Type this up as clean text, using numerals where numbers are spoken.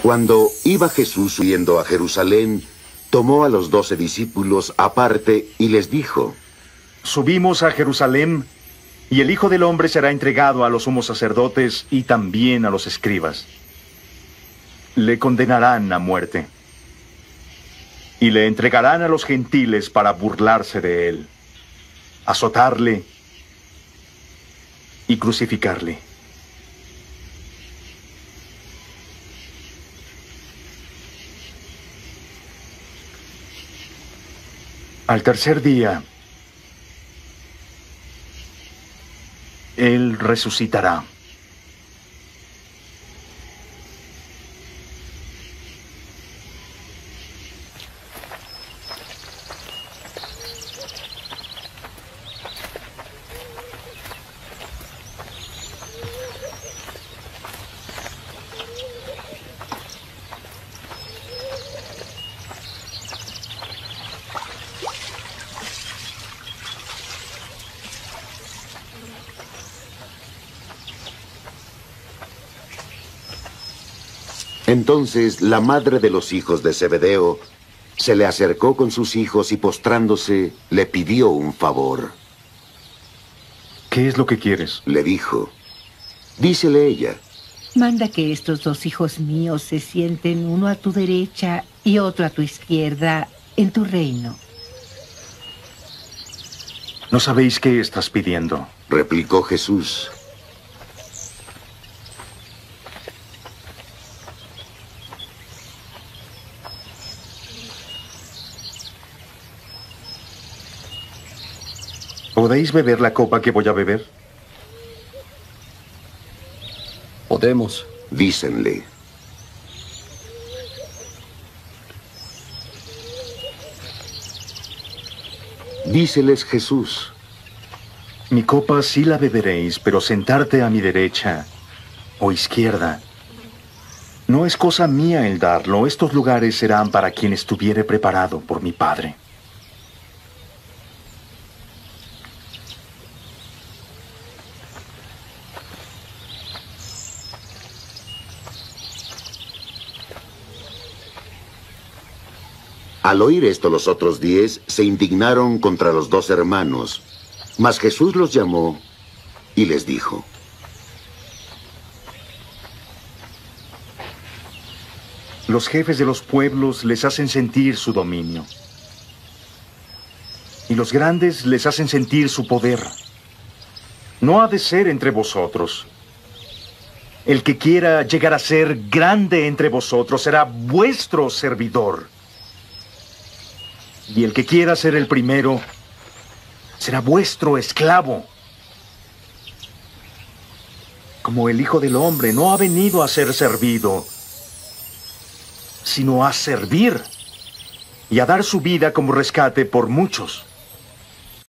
Cuando iba Jesús subiendo a Jerusalén, tomó a los 12 discípulos aparte y les dijo: Subimos a Jerusalén, y el Hijo del Hombre será entregado a los sumos sacerdotes y también a los escribas. Le condenarán a muerte, y le entregarán a los gentiles para burlarse de él, azotarle y crucificarle. Al tercer día, Él resucitará. Entonces la madre de los hijos de Zebedeo se le acercó con sus hijos y postrándose le pidió un favor. ¿Qué es lo que quieres? Le dijo. Dícele ella: Manda que estos 2 hijos míos se sienten uno a tu derecha y otro a tu izquierda en tu reino. ¿No sabéis qué estás pidiendo? Replicó Jesús. ¿Podéis beber la copa que voy a beber? Podemos. Dícenle. Díceles Jesús: Mi copa sí la beberéis, pero sentarte a mi derecha o izquierda no es cosa mía el darlo. Estos lugares serán para quien estuviere preparado por mi Padre. Al oír esto, los otros 10 se indignaron contra los 2 hermanos. Mas Jesús los llamó y les dijo: Los jefes de los pueblos les hacen sentir su dominio, y los grandes les hacen sentir su poder. No ha de ser entre vosotros. El que quiera llegar a ser grande entre vosotros será vuestro servidor. Y el que quiera ser el primero será vuestro esclavo. Como el Hijo del Hombre no ha venido a ser servido, sino a servir y a dar su vida como rescate por muchos.